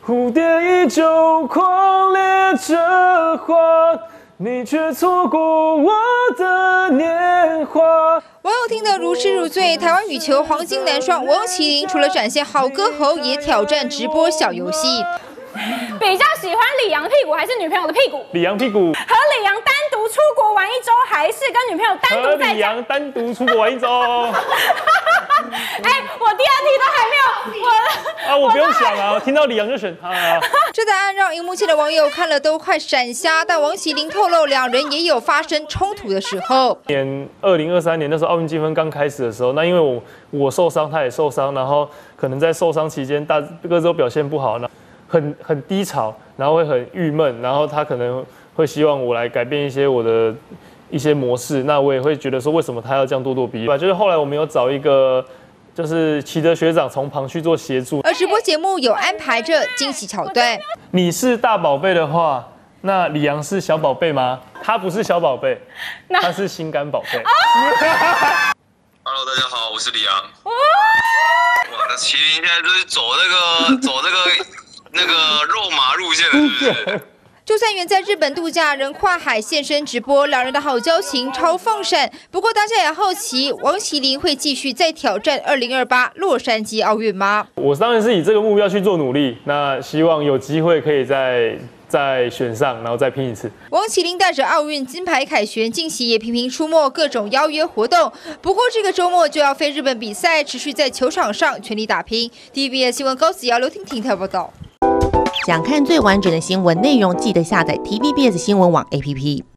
蝴蝶依旧狂烈着花，你却错过我的年华。 网友听得如痴如醉。台湾羽球黄金男双王麒麟除了展现好歌喉，也挑战直播小游戏。 比较喜欢李阳屁股还是女朋友的屁股？ 李阳屁股。 和李阳单独出国玩1周，还是跟女朋友单独在家？ 和李阳单独出国玩1周。 哎，我第2题都还没有， 我不用想啊，听到李阳就选他啊。 这答案让荧幕前的网友看了都快闪瞎，但王麒麟透露，两人也有发生冲突的时候。 2023年那时候奥运积分刚开始的时候，那因为我受伤，他也受伤，然后可能在受伤期间，各自都表现不好，很低潮，然后会很郁闷，然后他可能会希望我来改变我的一些模式，那我也会觉得说，为什么他要这样咄咄逼人？就是后来我们有找一个。就是齐德学长从旁去做协助， 而直播节目有安排着惊喜桥段。 你是大宝贝的话，那李阳是小宝贝吗？他不是小宝贝，他是心肝宝贝。 Hello， 大家好，我是李阳。哇，那麒麟现在就是走那个肉麻路线了，是不是？ 就算远在日本度假，仍跨海现身直播，两人的好交情超放闪。不过大家也好奇，王麒麟会继续再挑战2028洛杉矶奥运吗？ 我当然是以这个目标去做努力，那希望有机会可以再选上，然后再拼一次。 王麒麟带着奥运金牌凯旋，近期也频频出没各种邀约活动。不过这个周末就要飞日本比赛，持续在球场上全力打拼。TVBS 新闻高子瑶、刘婷婷报道。 想看最完整的新闻内容，记得下载 TVBS 新闻网 APP。